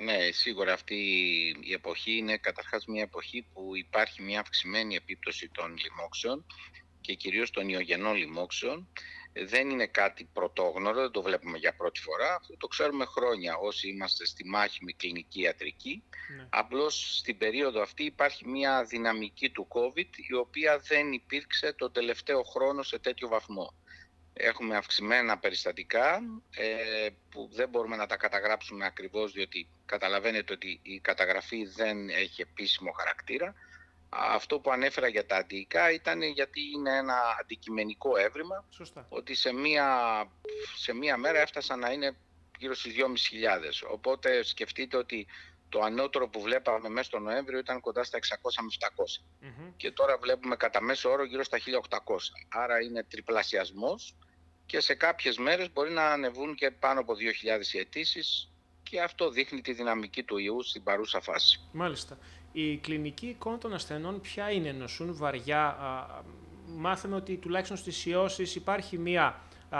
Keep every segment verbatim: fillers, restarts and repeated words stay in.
Ναι, σίγουρα αυτή η εποχή είναι καταρχάς μια εποχή που υπάρχει μια αυξημένη επίπτωση των λοιμόξεων και κυρίως των ιογενών λοιμόξεων. Δεν είναι κάτι πρωτόγνωρο, δεν το βλέπουμε για πρώτη φορά. Αυτό το ξέρουμε χρόνια όσοι είμαστε στη μάχημη κλινική ιατρική. Ναι. Απλώς στην περίοδο αυτή υπάρχει μια δυναμική του COVID η οποία δεν υπήρξε τον τελευταίο χρόνο σε τέτοιο βαθμό. Έχουμε αυξημένα περιστατικά ε, που δεν μπορούμε να τα καταγράψουμε ακριβώς, διότι καταλαβαίνετε ότι η καταγραφή δεν έχει επίσημο χαρακτήρα. Αυτό που ανέφερα για τα αντιϊκά ήταν γιατί είναι ένα αντικειμενικό έβριμα, Σωστά. ότι σε μία, σε μία μέρα έφτασαν να είναι γύρω στις δυόμισι χιλιάδες. Οπότε σκεφτείτε ότι το ανώτερο που βλέπαμε μέσα στο Νοέμβριο ήταν κοντά στα εξακόσια με επτακόσια. Mm-hmm. Και τώρα βλέπουμε κατά μέσο όρο γύρω στα χίλια οκτακόσια. Άρα είναι τριπλασιασμός και σε κάποιες μέρες μπορεί να ανεβούν και πάνω από δύο χιλιάδες οι αιτήσεις και αυτό δείχνει τη δυναμική του ιού στην παρούσα φάση. Μάλιστα. Η κλινική εικόνα των ασθενών ποια είναι? Νοσούν βαριά? Α, μάθαμε ότι τουλάχιστον στις ιώσεις υπάρχει μία α,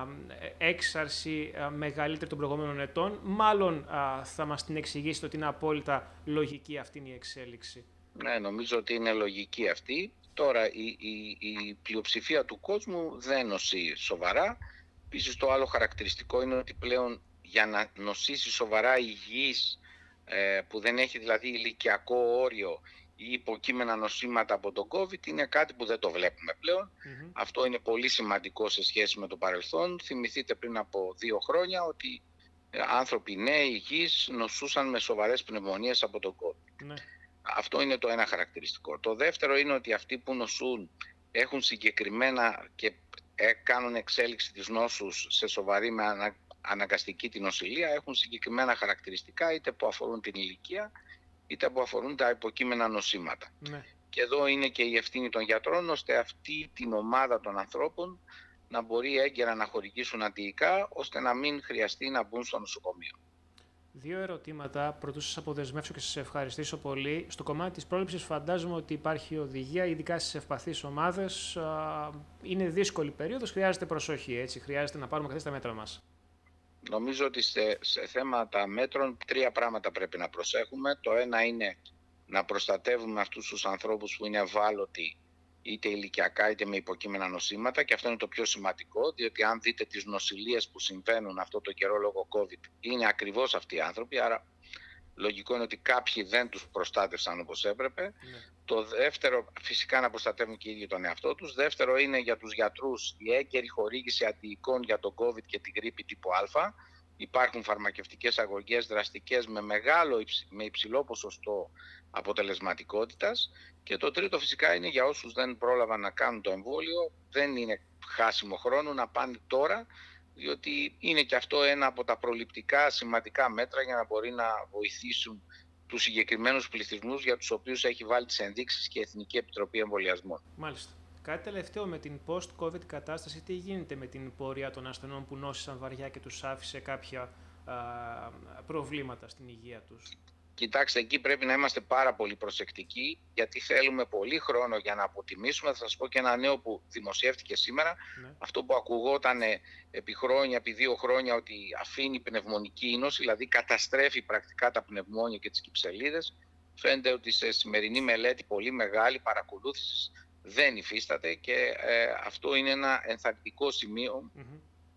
έξαρση α, μεγαλύτερη των προηγούμενων ετών. Μάλλον α, θα μας την εξηγήσετε ότι είναι απόλυτα λογική αυτή η εξέλιξη. Ναι, νομίζω ότι είναι λογική αυτή. Τώρα η, η, η πλειοψηφία του κόσμου δεν νοσεί σοβαρά. Επίσης το άλλο χαρακτηριστικό είναι ότι πλέον για να νοσήσει σοβαρά υγιής, ε, που δεν έχει δηλαδή ηλικιακό όριο ή υποκείμενα νοσήματα από τον COVID, είναι κάτι που δεν το βλέπουμε πλέον. Mm-hmm. Αυτό είναι πολύ σημαντικό σε σχέση με το παρελθόν. Θυμηθείτε πριν από δύο χρόνια ότι άνθρωποι νέοι υγιείς νοσούσαν με σοβαρές πνευμονίες από τον COVID. Ναι. Αυτό είναι το ένα χαρακτηριστικό. Το δεύτερο είναι ότι αυτοί που νοσούν έχουν συγκεκριμένα και κάνουν εξέλιξη της νόσους σε σοβαρή με αναγκαστική την νοσηλεία, έχουν συγκεκριμένα χαρακτηριστικά είτε που αφορούν την ηλικία είτε που αφορούν τα υποκείμενα νοσήματα. Ναι. Και εδώ είναι και η ευθύνη των γιατρών ώστε αυτή την ομάδα των ανθρώπων να μπορεί έγκαιρα να χορηγήσουν αντιϊκά ώστε να μην χρειαστεί να μπουν στο νοσοκομείο. Δύο ερωτήματα. Πρωτού σας αποδεσμεύσω και σας ευχαριστήσω πολύ. Στο κομμάτι της πρόληψης φαντάζομαι ότι υπάρχει οδηγία, ειδικά στις ευπαθείς ομάδες. Είναι δύσκολη περίοδος, χρειάζεται προσοχή, έτσι. Χρειάζεται να πάρουμε καθώς τα μέτρα μας. Νομίζω ότι σε, σε θέματα μέτρων τρία πράγματα πρέπει να προσέχουμε. Το ένα είναι να προστατεύουμε αυτούς τους ανθρώπους που είναι ευάλωτοι είτε ηλικιακά είτε με υποκείμενα νοσήματα, και αυτό είναι το πιο σημαντικό, διότι αν δείτε τις νοσηλίες που συμβαίνουν αυτό το καιρό λόγω COVID, είναι ακριβώς αυτοί οι άνθρωποι, άρα λογικό είναι ότι κάποιοι δεν τους προστάτευσαν όπως έπρεπε. Ναι. Το δεύτερο, φυσικά να προστατεύουν και οι ίδιοι τον εαυτό τους. Δεύτερο είναι για τους γιατρούς η έγκαιρη χορήγηση αντιϊκών για τον COVID και την γρίπη τύπου Α. Υπάρχουν φαρμακευτικές αγωγές δραστικές με, μεγάλο, με υψηλό ποσοστό αποτελεσματικότητας. Και το τρίτο φυσικά είναι για όσους δεν πρόλαβαν να κάνουν το εμβόλιο, δεν είναι χάσιμο χρόνο να πάνε τώρα, διότι είναι και αυτό ένα από τα προληπτικά σημαντικά μέτρα για να μπορεί να βοηθήσουν τους συγκεκριμένους πληθυσμούς για τους οποίους έχει βάλει τις ενδείξεις και η Εθνική Επιτροπή Εμβολιασμών. Μάλιστα. Κάτι τελευταίο με την post-COVID κατάσταση, τι γίνεται με την πορεία των ασθενών που νόσησαν βαριά και τους άφησε κάποια α, προβλήματα στην υγεία τους? Κοιτάξτε, εκεί πρέπει να είμαστε πάρα πολύ προσεκτικοί, γιατί θέλουμε πολύ χρόνο για να αποτιμήσουμε. Θα σας πω και ένα νέο που δημοσιεύτηκε σήμερα. Ναι. Αυτό που ακουγόταν επί χρόνια, επί δύο χρόνια, ότι αφήνει πνευμονική νόση, δηλαδή καταστρέφει πρακτικά τα πνευμόνια και τις κυψελίδες. Φαίνεται ότι σε σημερινή μελέτη πολύ μεγάλη παρακολούθηση δεν υφίσταται, και ε, αυτό είναι ένα ενθαρρυντικό σημείο, mm-hmm.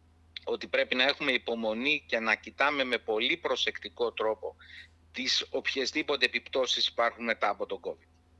ότι πρέπει να έχουμε υπομονή και να κοιτάμε με πολύ προσεκτικό τρόπο τις οποιασδήποτε επιπτώσεις υπάρχουν μετά από τον COVID.